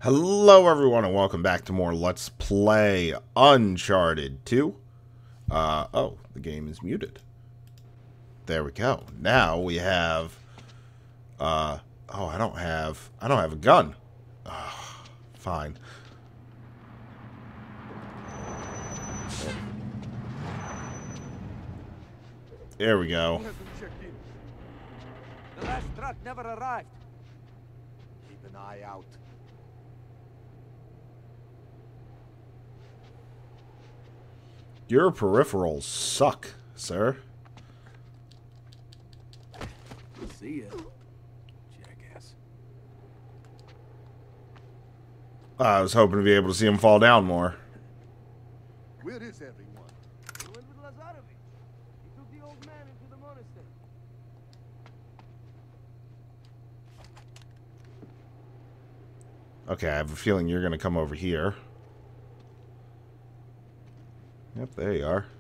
Hello everyone and welcome back to more Let's Play Uncharted 2. Oh, the game is muted. There we go. Now we have, oh, I don't have a gun. Fine. There we go. The last truck never arrived. Keep an eye out. Your peripherals suck, sir. See ya, jackass. I was hoping to be able to see him fall down more. Where is everyone? He went with Lazarevic. He took the old man into the monastery. Okay, I have a feeling you're going to come over here. Yep, there you are.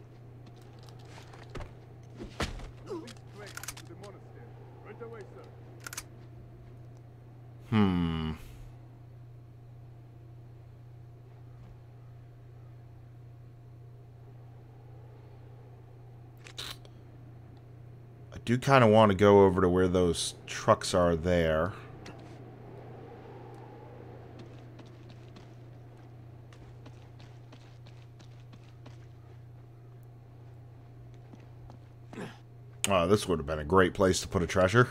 I do kind of want to go over to where those trucks are there. Oh, this would have been a great place to put a treasure.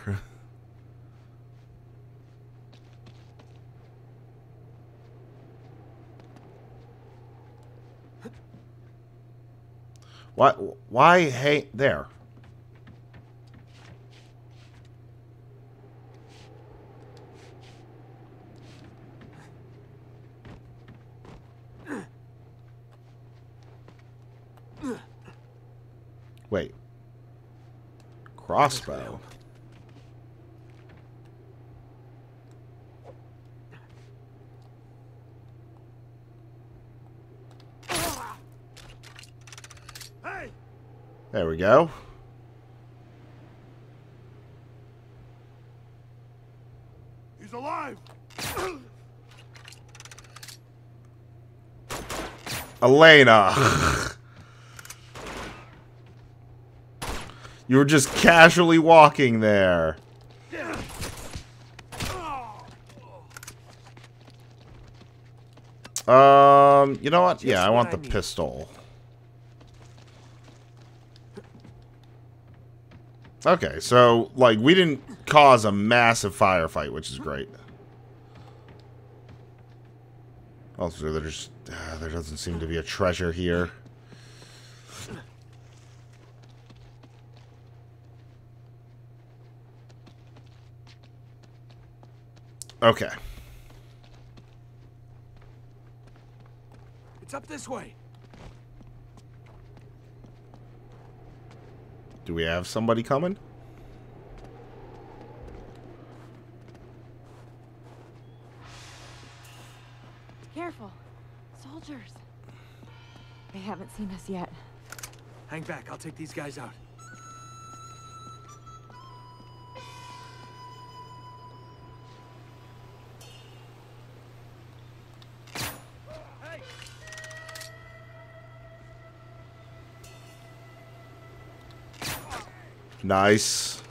Why, hey, there. Wait. Crossbow. There we go. He's alive. Elena. You were just casually walking there. You know what? Yeah, I want the pistol. Okay, so, like, we didn't cause a massive firefight, which is great. Also, there doesn't seem to be a treasure here. Okay. It's up this way. Do we have somebody coming? Careful. Soldiers. They haven't seen us yet. Hang back. I'll take these guys out. Nice.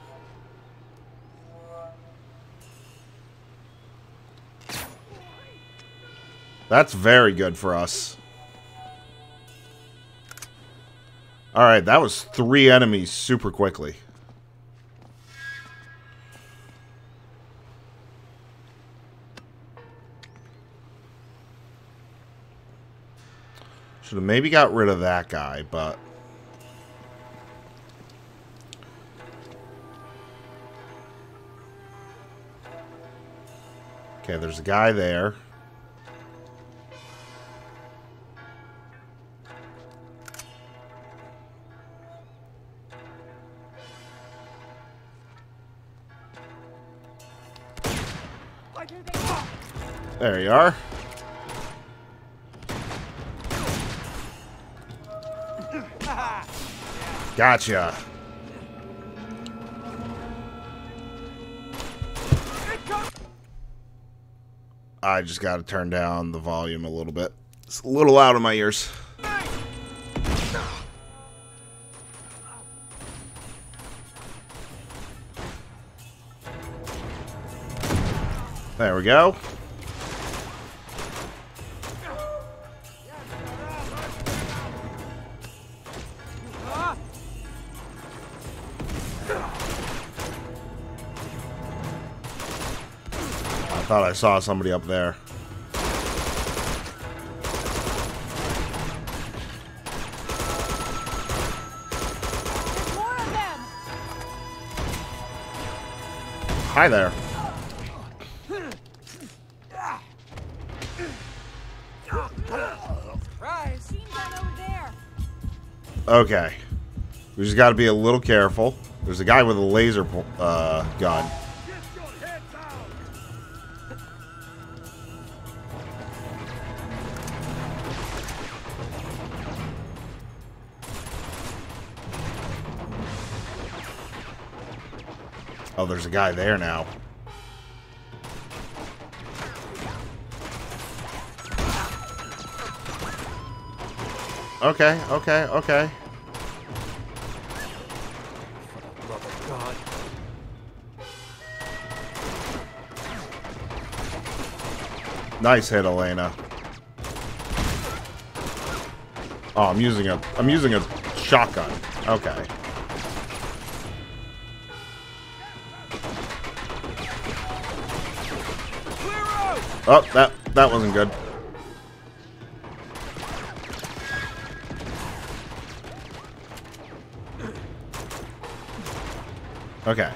That's very good for us. Alright, that was 3 enemies super quickly. Should have maybe got rid of that guy, but... Okay, there's a guy there. There you are. Gotcha. I just got to turn down the volume a little bit. It's a little loud in my ears. There we go. I thought I saw somebody up there. More of them. Hi there. Rise. Machine gun over there. Okay. We just got to be a little careful. There's a guy with a laser gun. Get your head down! Oh, there's a guy there now. Okay, okay, okay. Love of God. Nice hit, Elena. Oh, I'm using a shotgun. Okay. Oh, that wasn't good. Okay.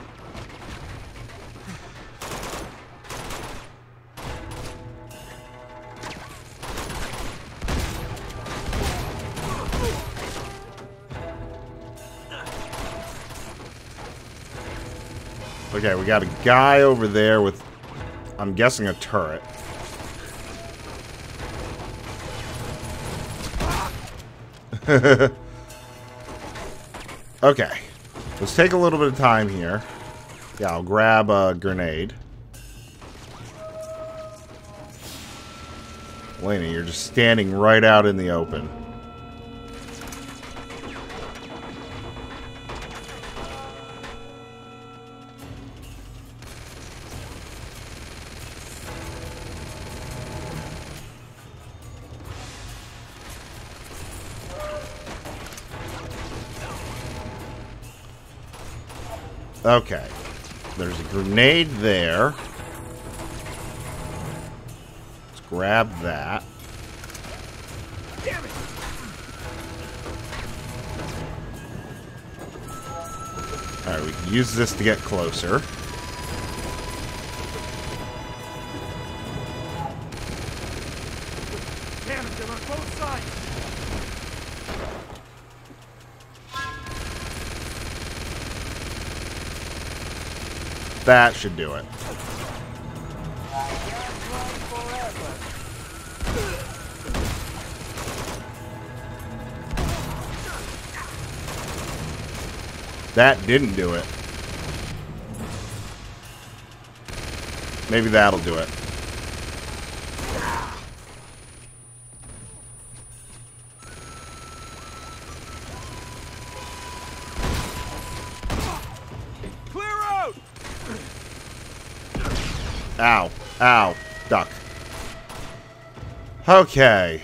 Okay, we got a guy over there with, I'm guessing, a turret. Okay. Let's take a little bit of time here. Yeah, I'll grab a grenade. Elena, you're just standing right out in the open. Okay. There's a grenade there. Let's grab that. Damn it! Alright, we can use this to get closer. Damn it, they're on both sides! That should do it. That didn't do it. Maybe that'll do it. Clear out! Ow. Ow. Duck. Okay.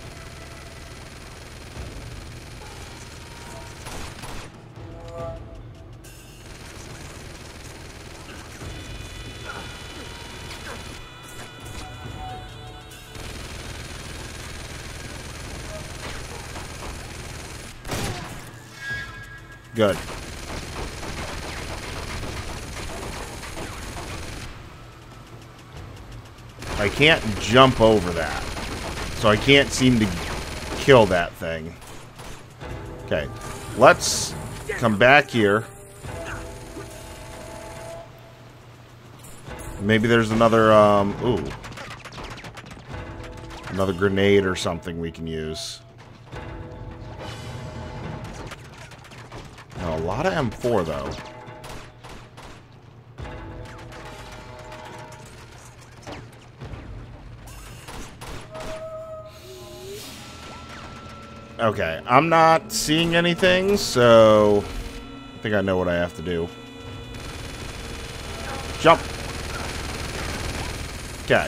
Good. I can't jump over that. So I can't seem to kill that thing. Okay. Let's come back here. Maybe there's another, ooh. Another grenade or something we can use. A lot of M4, though. Okay, I'm not seeing anything, so I think I know what I have to do. Jump. Okay.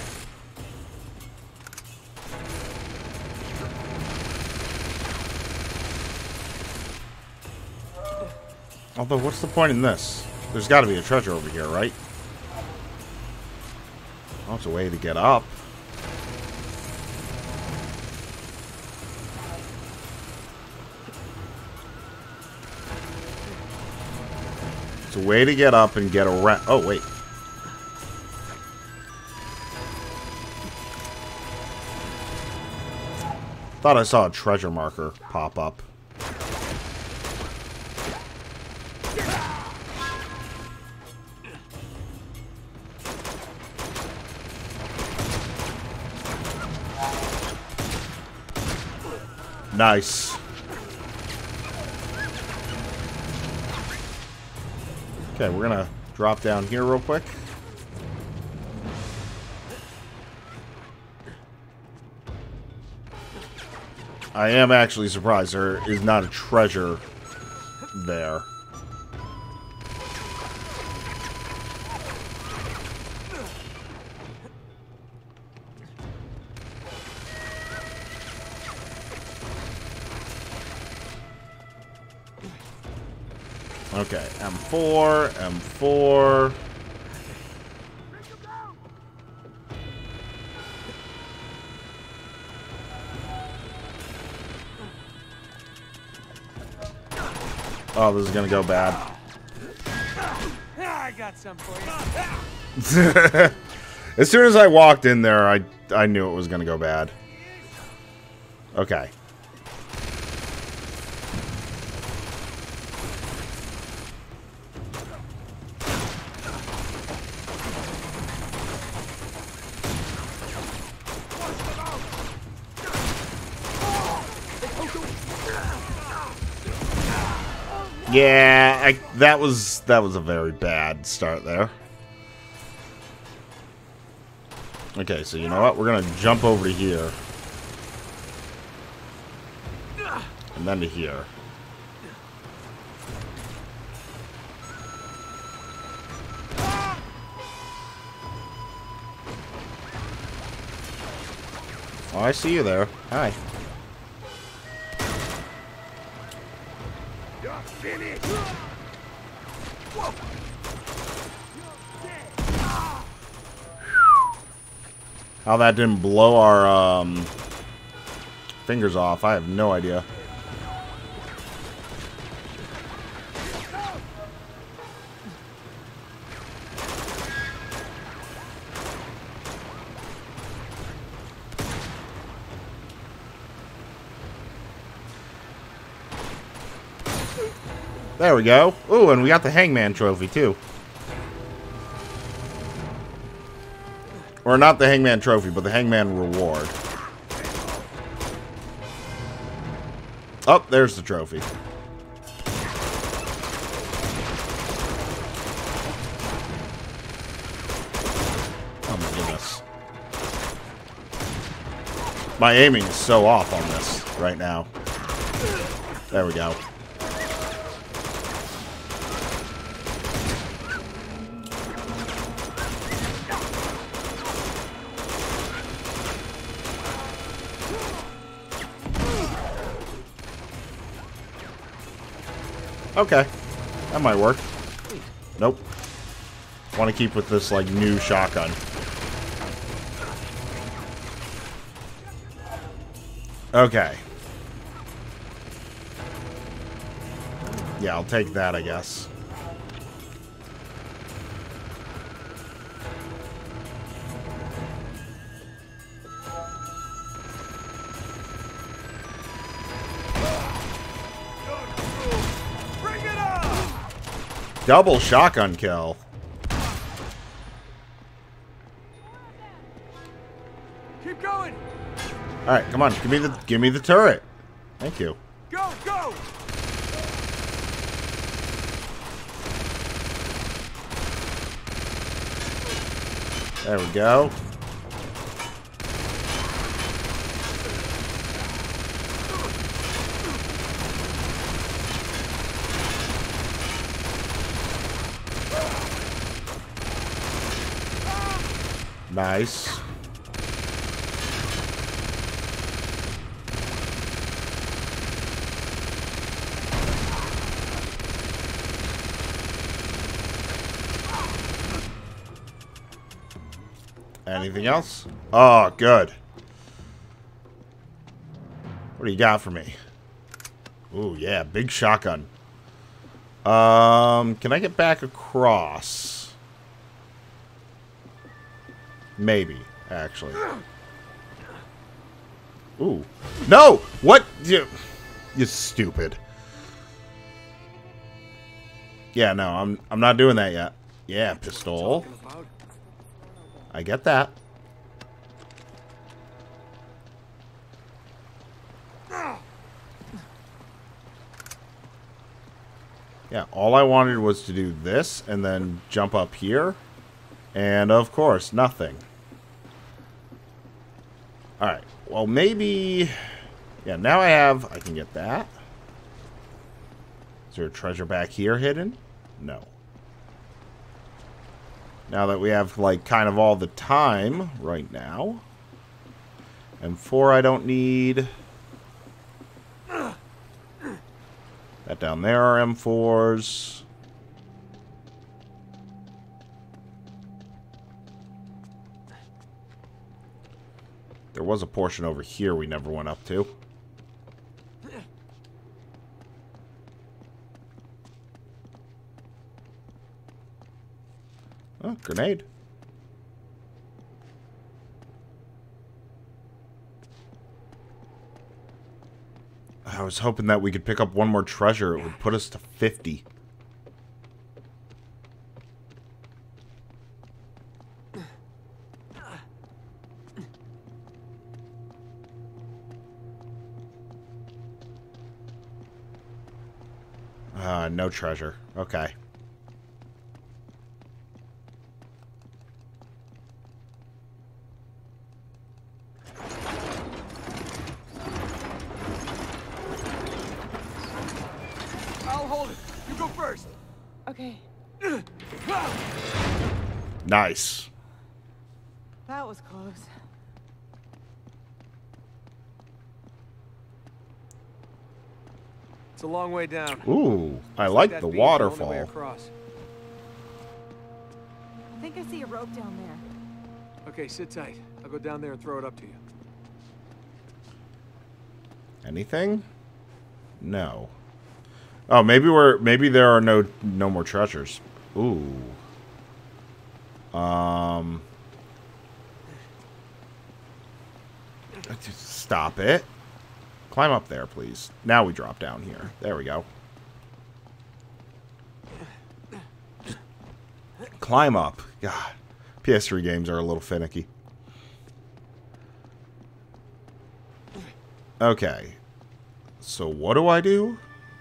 Although, what's the point in this? There's got to be a treasure over here, right? Oh, it's a way to get up. It's a way to get up and get around. Oh, wait. Thought I saw a treasure marker pop up. Nice. Okay, we're gonna drop down here real quick. I am actually surprised there is not a treasure there. Okay, M4, M4. Oh, this is gonna go bad. I got some for you. As soon as I walked in there, I knew it was gonna go bad. Okay. Yeah, that was a very bad start there. Okay, so you know what? We're gonna jump over to here. And then to here. Oh, I see you there. Hi. How that didn't blow our fingers off, I have no idea. There we go. Ooh, and we got the Hangman trophy too. Or not the Hangman trophy, but the Hangman reward. Oh, there's the trophy. Oh my goodness. My aiming is so off on this right now. There we go. Okay, that might work. Nope. Want to keep with this, like, new shotgun. Okay. Yeah, I'll take that, I guess. Double shotgun kill. Keep going. All right, come on, give me the turret. Thank you. Go, go. There we go. Nice. Anything else? Oh, good. What do you got for me? Ooh, yeah, big shotgun. Can I get back across? Maybe, actually. Ooh. No! What? You stupid. Yeah, no, I'm not doing that yet. Yeah, pistol. I get that. Yeah, all I wanted was to do this and then jump up here. And, of course, nothing. Alright, well, maybe... Yeah, now I can get that. Is there a treasure back here hidden? No. Now that we have, like, kind of all the time right now. And 4 I don't need. That down there are M4s. There was a portion over here we never went up to. Oh, grenade. I was hoping that we could pick up one more treasure. It would put us to 50. No treasure. Okay. I'll hold it. You go first. Okay, Nice. that was close. It's a long way down. Ooh, I Looks like that the beam's only way waterfall. across. I think I see a rope down there. Okay, sit tight. I'll go down there and throw it up to you. Anything? No. Oh, maybe there are no more treasures. Ooh. Stop it. Climb up there, please. Now we drop down here. There we go. Climb up. God. PS3 games are a little finicky. Okay. So what do I do?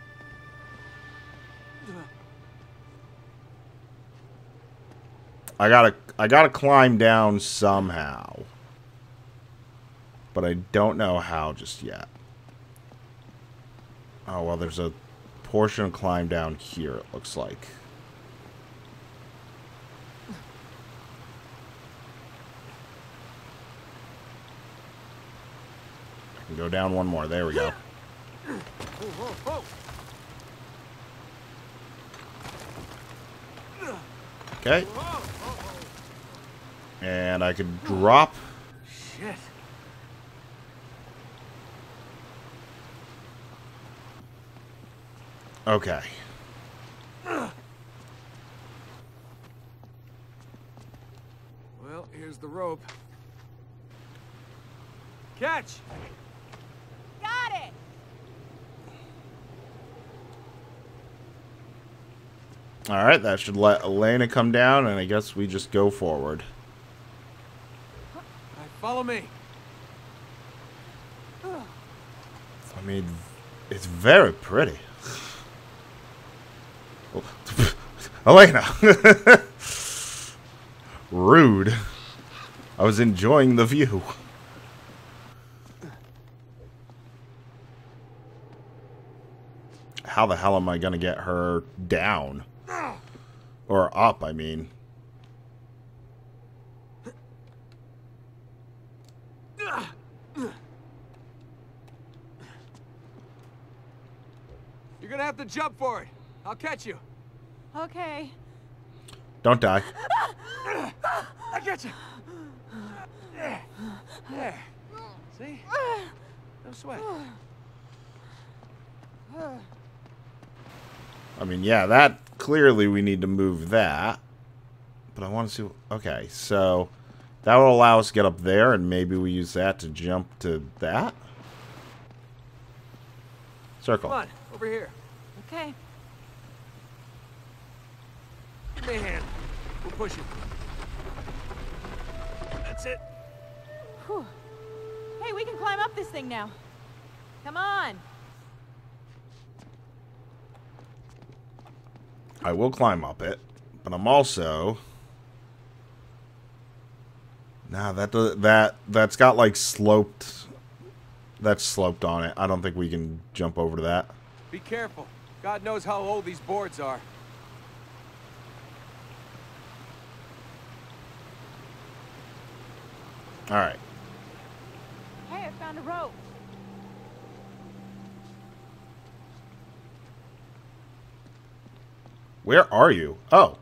I gotta climb down somehow. But I don't know how just yet. Oh, well, there's a portion of climb down here, it looks like. I can go down one more. There we go. Okay. And I could drop. Shit. Okay. Well, here's the rope. Catch! Got it! Alright, that should let Elena come down, and I guess we just go forward. All right, follow me. I mean, it's very pretty. Elena! Rude. I was enjoying the view. How the hell am I gonna get her down? Or up, I mean. You're gonna have to jump for it. I'll catch you. Okay. Don't die. I get you. There. See? No sweat. I mean, yeah, that clearly we need to move that. But I want to see. Okay, so that will allow us to get up there, and maybe we use that to jump to that. Circle. Come on, over here. Okay. Give me a hand. We'll push it. That's it. Whew. Hey, we can climb up this thing now. Come on. I will climb up it, but I'm also. Nah, that's got like sloped. That's sloped on it. I don't think we can jump over to that. Be careful. God knows how old these boards are. All right. Hey, I found a rope. Where are you? Oh.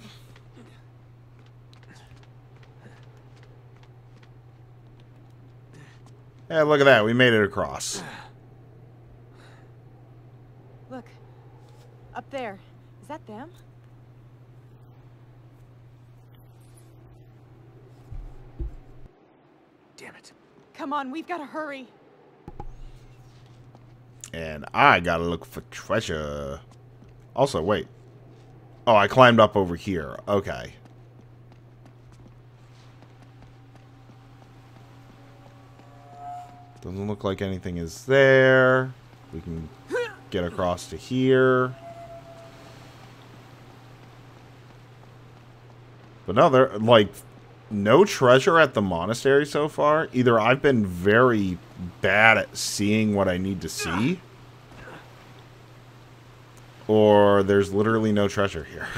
Hey, look at that. We made it across. Look. Up there. Is that them? Damn it. Come on, we've got to hurry. And I gotta look for treasure. Also, wait. Oh, I climbed up over here. Okay. Doesn't look like anything is there. We can get across to here. But no, there, like, no treasure at the monastery so far. Either I've been very bad at seeing what I need to see, or there's literally no treasure here.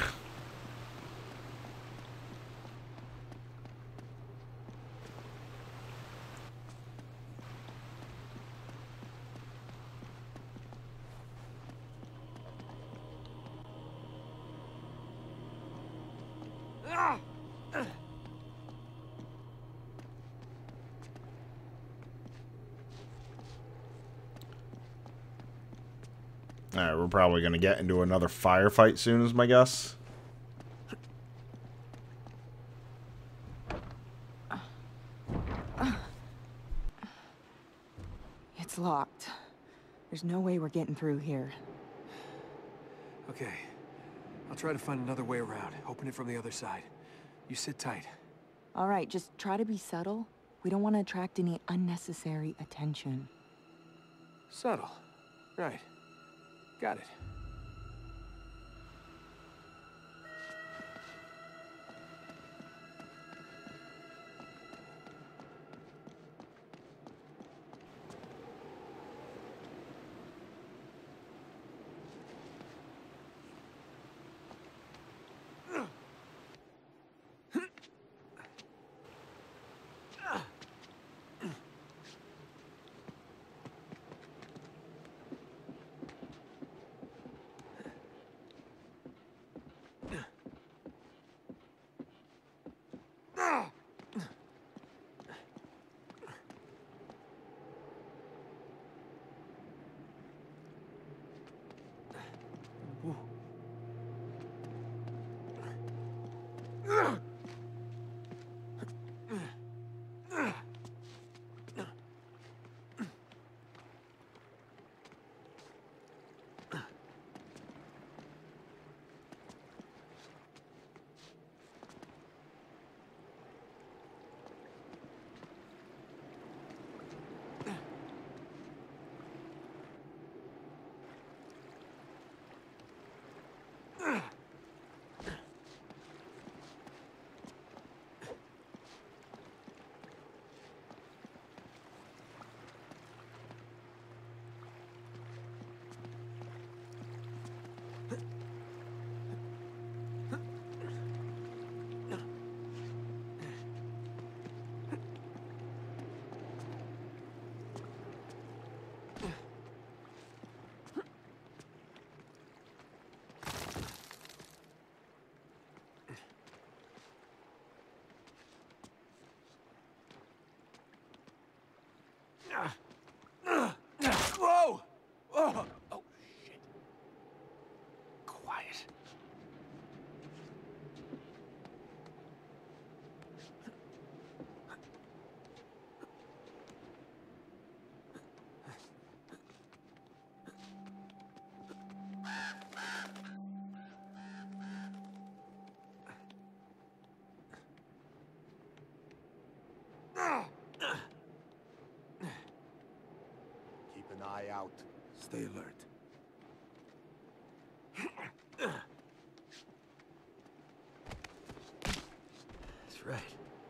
Alright, we're probably going to get into another firefight soon, is my guess. It's locked. There's no way we're getting through here. Okay. I'll try to find another way around. Open it from the other side. You sit tight. All right, just try to be subtle. We don't want to attract any unnecessary attention. Subtle. Right. Got it. Whoa! Oh, oh, shit. Quiet. Keep an eye out. Stay alert. That's right.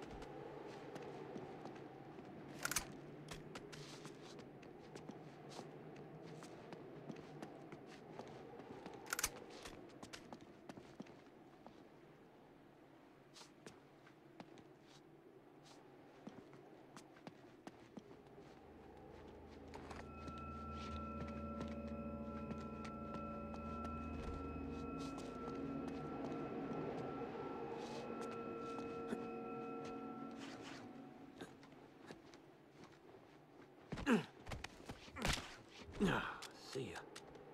See ya.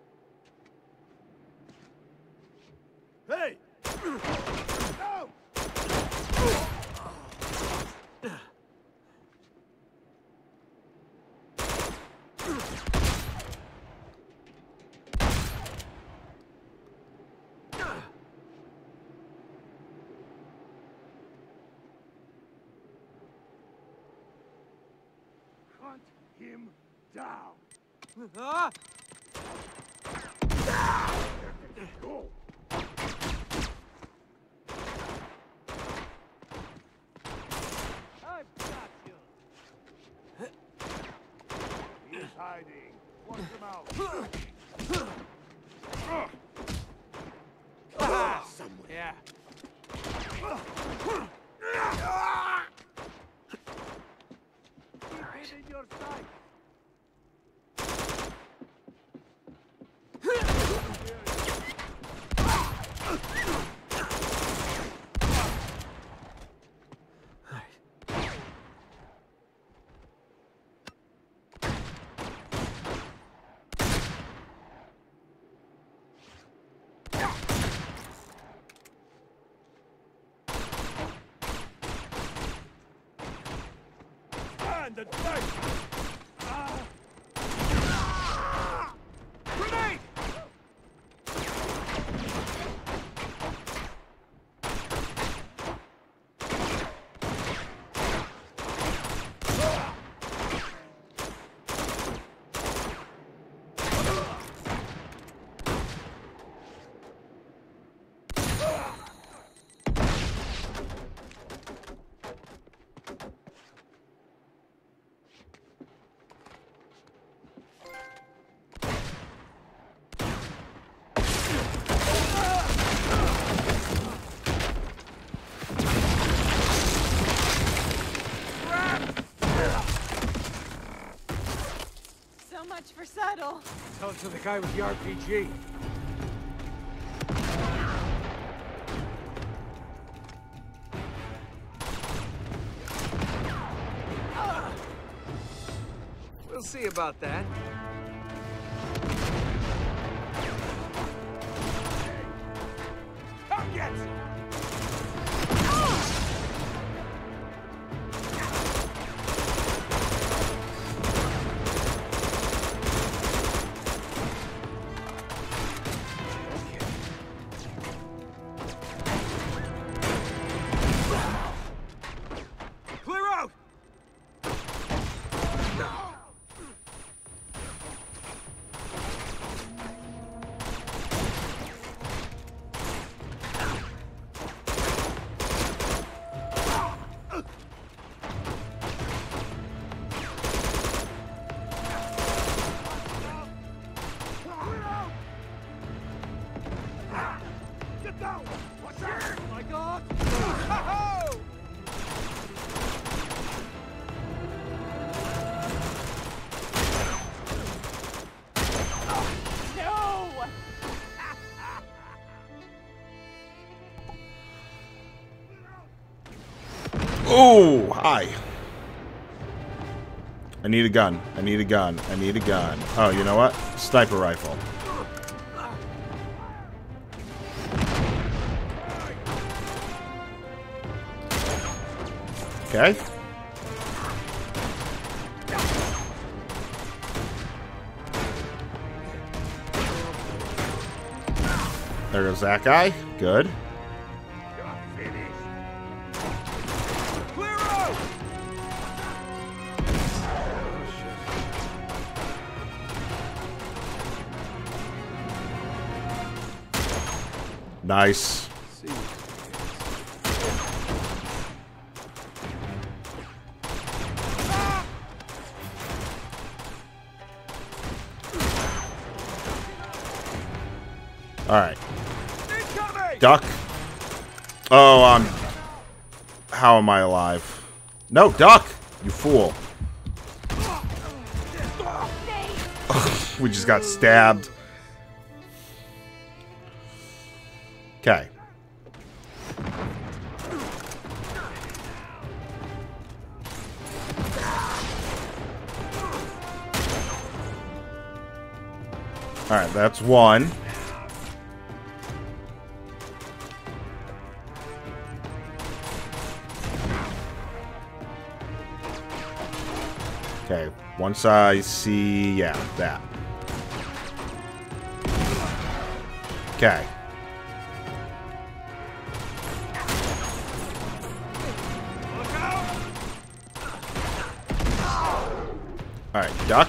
Hey! No! Hunt him down. Ah! Go. I've got you. He's hiding. Watch him out. Ah! Yeah. Keep it in your sight. Stand and fight! Grenade! So much for subtle. Tell it to the guy with the RPG. We'll see about that. Come get! Clear out! Get down! Watch out! My God! Ho-ho! No! Oh, hi. I need a gun. I need a gun. I need a gun. Oh, you know what? Sniper rifle. Okay. There goes that guy. Good. You're finished. Clear out! Nice. See. Alright. Incoming! Duck. Oh, how am I alive? No, duck! You fool. We just got stabbed. Okay. Alright, that's one. Okay, once I see, yeah, that. Okay. Alright, duck.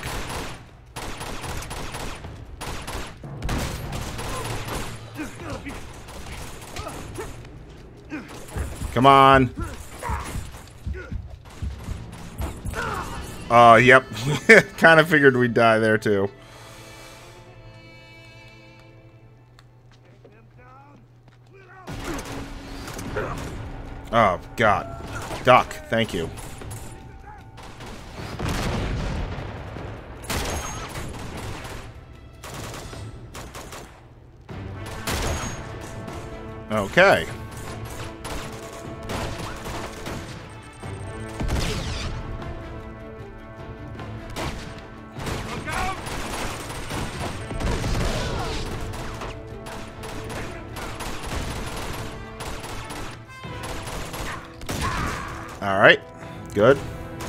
Come on. Yep. Kind of figured we'd die there, too. Oh, God. Duck, thank you. Okay. All right, good.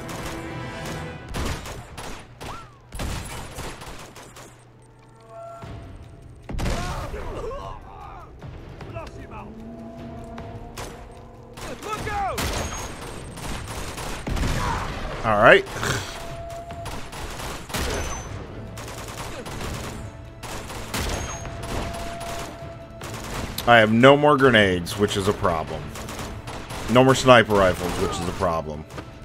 Look out! All right. I have no more grenades, which is a problem. No more sniper rifles, which is a problem.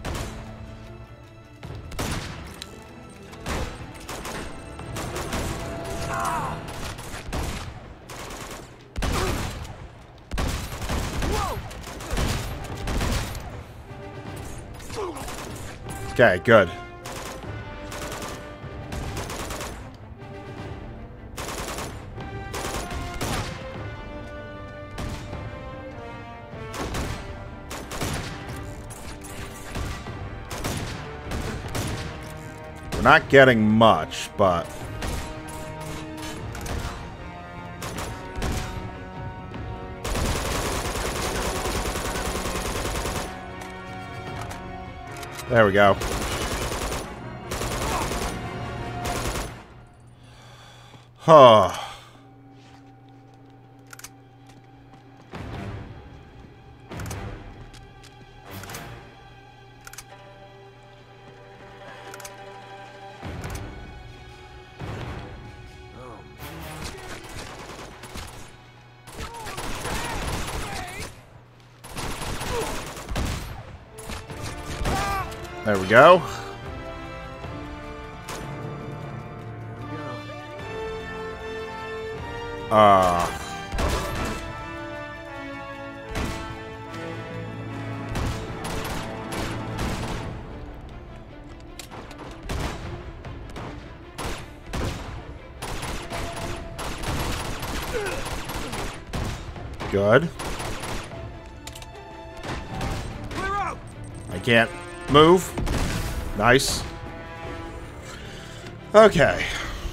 Okay, good. We're not getting much, but... There we go. Huh. There we go. Good. Clear out! I can't move. Nice. Okay.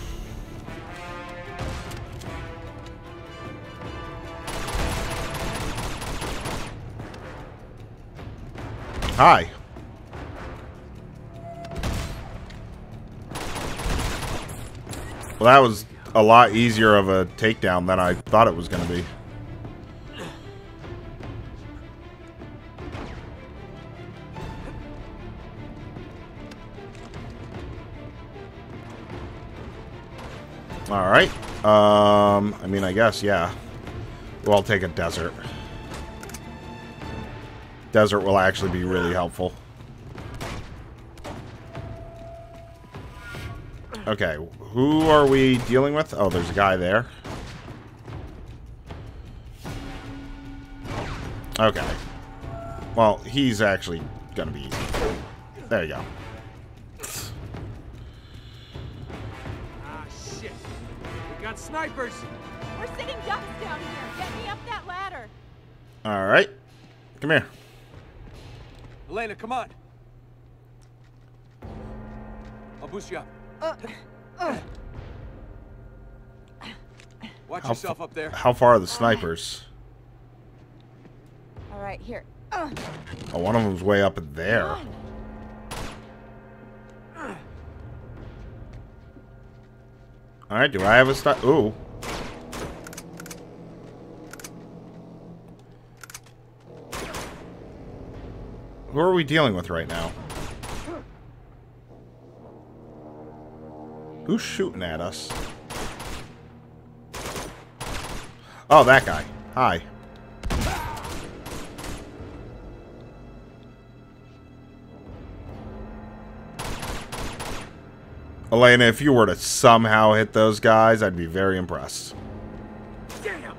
Hi. Well, that was a lot easier of a takedown than I thought it was going to be. Alright. I mean, I guess, yeah. Well, I'll take a desert. Desert will actually be really helpful. Okay, who are we dealing with? Oh, there's a guy there. Okay. Well, he's actually gonna be easy. There you go. Ah, shit. We got snipers. We're sitting ducks down here. Get me up that ladder. Alright. Come here. Elena, come on. I'll boost you up. Watch yourself up there. How far are the snipers? All right, here. Oh, one of them's way up there. Alright, do I have a sniper? Ooh. Who are we dealing with right now? Who's shooting at us? Oh, that guy. Hi. Elena, if you were to somehow hit those guys, I'd be very impressed. Damn.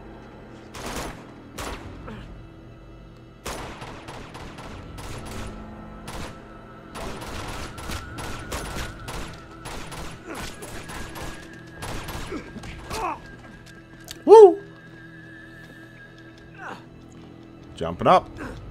Woo! Jumping up.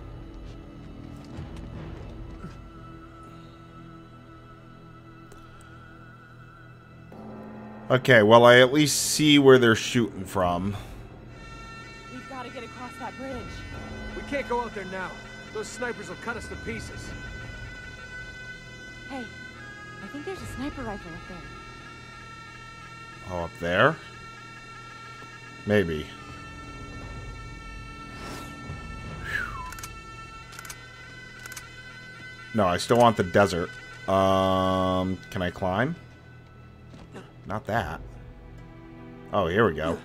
Okay, well, I at least see where they're shooting from. We've got to get across that bridge. We can't go out there now. Those snipers will cut us to pieces. Hey, I think there's a sniper rifle up there. Oh, up there? Maybe. No, I still want the desert. Can I climb? Not that. Oh, here we go.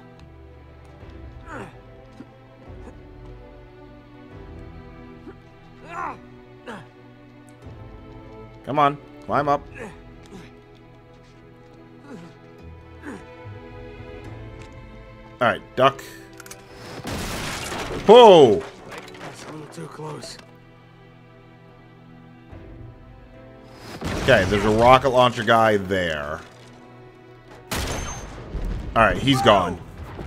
Come on, climb up. Alright, duck. Whoa! That's a little too close. Okay, there's a rocket launcher guy there. Alright, he's gone.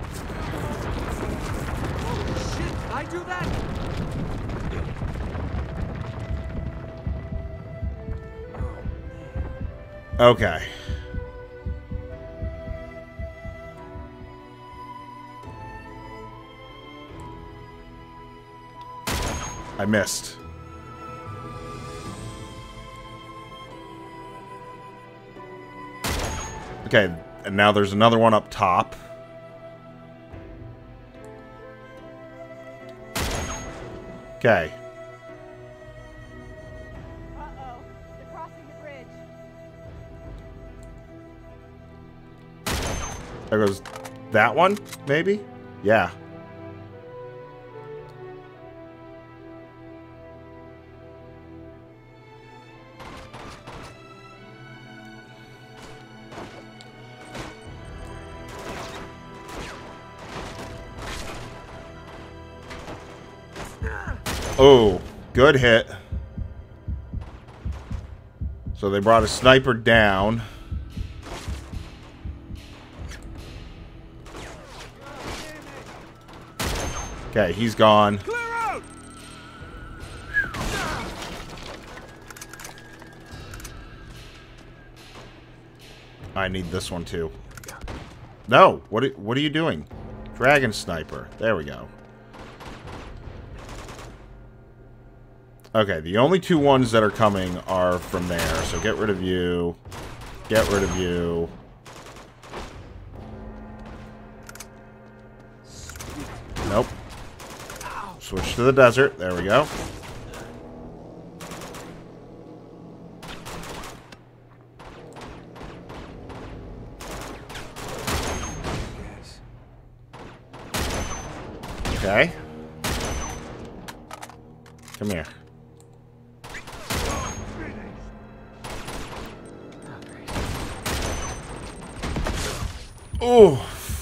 Shit, did I do that? Okay. I missed. Okay, and now there's another one up top. Okay. Uh-oh, they're crossing the bridge. There goes that one, maybe? Yeah. Oh, good hit. So they brought a sniper down. Okay, he's gone. Clear out! I need this one too. No! What are you doing? Dragon Sniper. There we go. Okay, the only two ones that are coming are from there. So get rid of you. Get rid of you. Nope. Switch to the desert. There we go. Okay. Come here. Oh.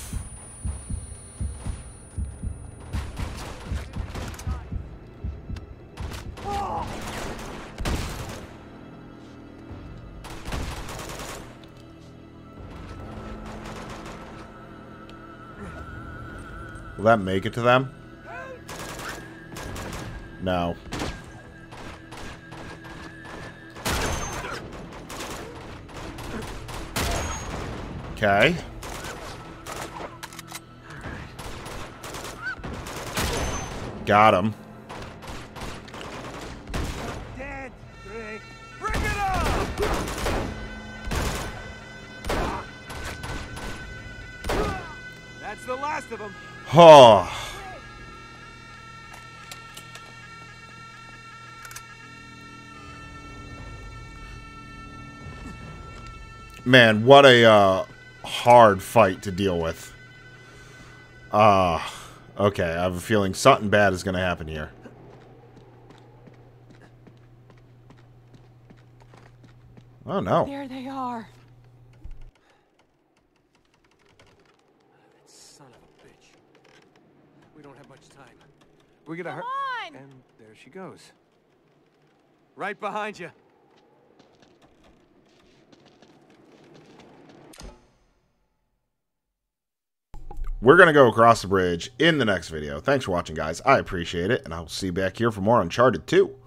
Will that make it to them? No. Okay. Got him. Dead, Drake. Bring it on! That's the last of them. Oh. Man, what a hard fight to deal with. Okay, I have a feeling something bad is going to happen here. Oh no. There they are. Son of a bitch. We don't have much time. We're gonna Come hurt. on! And there she goes. Right behind you. We're going to go across the bridge in the next video. Thanks for watching, guys. I appreciate it, and I'll see you back here for more Uncharted 2.